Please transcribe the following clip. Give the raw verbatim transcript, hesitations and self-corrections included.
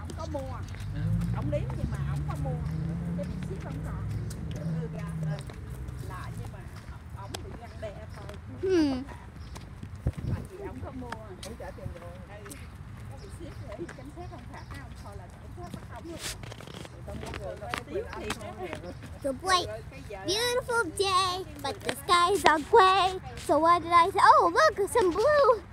ổng có mua, ổng liếm nhưng mà ổng có mua, cái bị siết ổng còn, đưa ra lại nhưng mà ổng bị răng đe thôi. Hmm. Mà chị ổng có mua, ổng trả tiền rồi, có bị siết để cảnh sát không phạt không, thôi là cảnh sát bắt ổng luôn. So bright, beautiful day, but the skies are gray. So what did I say? Oh, look, some blue.